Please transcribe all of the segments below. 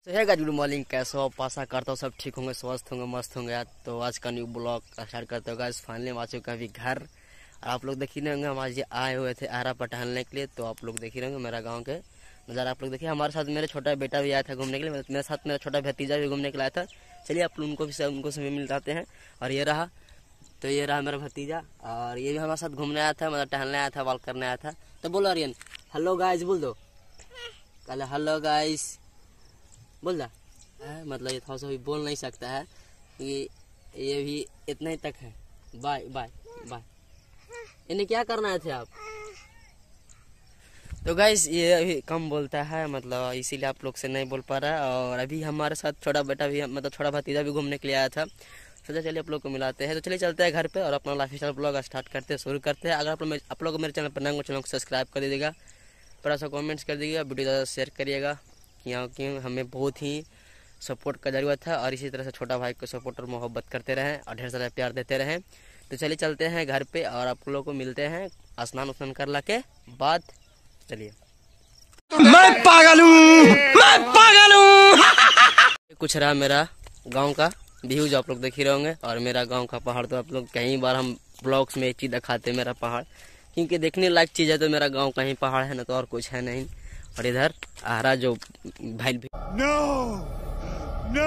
Good morning, कैसे हो? आशा करता हूँ सब ठीक होंगे, स्वस्थ होंगे, मस्त होंगे यार। तो आज का न्यू ब्लॉग स्टार्ट करते हो गाइस। फाइनली हम आ चुके हैं अभी घर। और आप लोग देख ही रहे होंगे, हम आज आए हुए थे आरा पर टहलने के लिए। तो आप लोग देख ही रहे होंगे मेरा गांव के नज़ारा। आप लोग देखिए, हमारे साथ मेरा छोटा बेटा भी आया था घूमने के लिए, मेरे साथ मेरा छोटा भतीजा भी घूमने के लिए आया था। चलिए आप उनको भी मिलाते हैं। और ये रहा, तो ये रहा मेरा भतीजा, और ये भी हमारे साथ घूमने आया था, मतलब टहलने आया था, वॉक करने आया था। तो बोलो आर्यन, हेलो गाइस बोल दो। कल हेलो गाइस बोल दा है, मतलब ये थोड़ा सा भी बोल नहीं सकता है, ये भी इतना ही तक है। Bye bye bye. इन्हें क्या करना है थे आप? तो गाइस ये अभी कम बोलता है, मतलब इसीलिए आप लोग से नहीं बोल पा रहा है। और अभी हमारे साथ छोटा बेटा भी, मतलब छोटा भतीजा भी घूमने के लिए आया था। सोचा चलिए आप लोग को मिलाते हैं। तो चलिए चलते हैं घर पे और अपना लाइफ स्टाइल ब्लॉग स्टार्ट करते हैं, शुरू करते हैं। अगर आप लोग मेरे चैनल पर नए हो, चैनल को सब्सक्राइब कर दीजिएगा, थोड़ा सा कमेंट्स कर दीजिएगा, वीडियो ज़्यादा शेयर करिएगा, क्योंकि हमें बहुत ही सपोर्ट का ज़रूरत है। और इसी तरह से छोटा भाई को सपोर्ट और मोहब्बत करते रहें और ढेर सारा प्यार देते रहें। तो चलिए चलते हैं घर पे और आप लोगों को मिलते हैं स्नान उस्नान कर ला के बाद। चलिए। मैं पागल हूँ, मैं पागल हूँ। कुछ रहा मेरा गांव का व्यू जो आप लोग देख ही रहे होंगे। और मेरा गांव का पहाड़ तो आप लोग कई बार हम ब्लॉग्स में एक चीज़ दिखाते हैं, मेरा पहाड़, क्योंकि देखने लायक चीज़ है। तो मेरा गांव का ही पहाड़ है ना, तो और कुछ है नहीं। और इधर आरा जो भाई नो नो,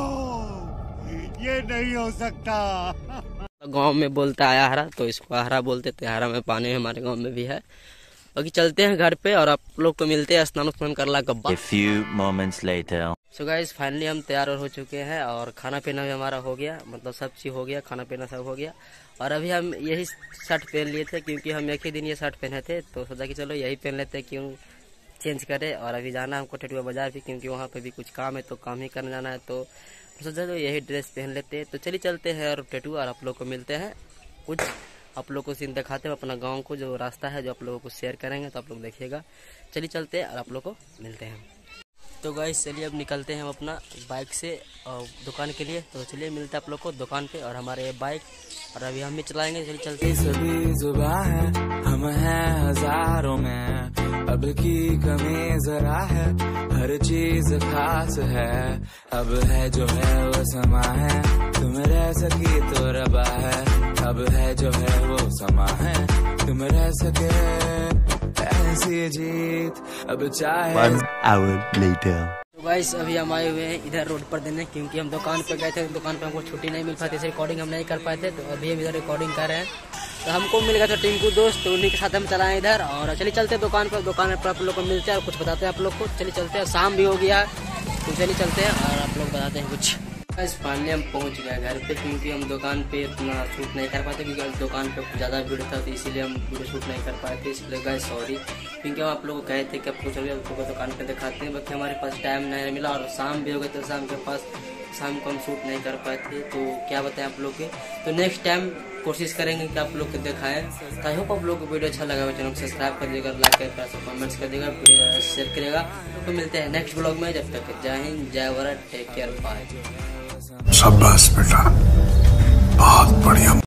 ये नहीं हो सकता। गांव में बोलता है आहरा, तो इसको आहरा बोलते थे। आहरा में पानी हमारे गांव में भी है। बाकी चलते हैं घर पे और आप लोग को मिलते हैं स्नान उस्नान कर ला के बाद। A few moments later. So guys finally हम तैयार हो चुके हैं और खाना पीना भी हमारा हो गया, मतलब सब चीज़ हो गया, खाना पीना सब हो गया। और अभी हम यही शर्ट पहन लिए थे, क्योंकि हम एक ही दिन ये शर्ट पहने थे। तो सोचा कि चलो यही पहन लेते हैं, क्यों चेंज करें। और अभी जाना हमको टेटुआ बाजार भी, क्योंकि वहाँ पे भी कुछ काम है, तो काम ही करने जाना है। तो सोचा चलो यही ड्रेस पहन लेते हैं। तो चलिए चलते हैं और टेटुआ, और आप लोग को मिलते हैं, कुछ आप लोग को सीन दिखाते हैं अपना गांव को, जो रास्ता है जो आप लोगों को शेयर करेंगे, तो आप लोग देखिएगा। चलिए चलते हैं और आप लोग को मिलते हैं। तो गाइस चलिए अब निकलते हैं हम अपना बाइक से दुकान के लिए। तो चलिए मिलते हैं आप लोग को दुकान पे, और हमारे ये बाइक, और अभी हम भी चलाएंगे। चलिए चलते हैं। सभी जुबां है, हम हैं हजारों में, अब की कमी जरा है, हर चीज खास है। अब है जो है वो समा है, तुम रह सकी तो रबा है। अब है जो है वो समा है, तुम रह सके ऐसी जीत, अब चाहे। 1 hour later. तो गाइस अभी हम आए हुए हैं इधर रोड पर देने, क्योंकि हम दुकान पे गए थे, दुकान पे हमको छुट्टी नहीं मिल पाती, इसे रिकॉर्डिंग हम नहीं कर पाए थे। तो अभी हम इधर रिकॉर्डिंग कर रहे हैं। तो हमको मिल गया था टिंकू दोस्त, तो उन्हीं के साथ हम चलाएं इधर। और चलिए चलते हैं दुकान पर आप लोग को मिलते हैं और कुछ बताते हैं आप लोग को। चलिए चलते हैं, शाम भी हो गया, तो चलिए चलते हैं और आप लोग बताते हैं कुछ। गाइस फाइनली हम पहुंच गए घर पे, क्योंकि हम दुकान पे इतना शूट नहीं कर पाते, क्योंकि दुकान पे ज़्यादा भीड़ था, तो इसीलिए हम वीडियो शूट नहीं कर पाए थे। इसलिए गाइस सॉरी, क्योंकि हम आप लोगों को कहे थे कि आपको चलिए आपको दुकान पे दिखाते हैं, बाकी हमारे पास टाइम नहीं मिला और शाम भी हो गई, तो शाम को हम शूट नहीं कर पाए थे। तो क्या बताएं आप लोग के, तो नेक्स्ट टाइम कोशिश करेंगे कि आप लोग को दिखाएं। तो आई होप आप लोग को वीडियो अच्छा लगा हो, चैनल को सब्सक्राइब कर दीजिएगा, लाइक कर कमेंट्स कर दीजिएगा, शेयर करिएगा। तो मिलते हैं नेक्स्ट ब्लॉग में, जब तक जय हिंद, जय भारत, टेक केयर, बाय। शाबाश बेटा, बहुत बढ़िया।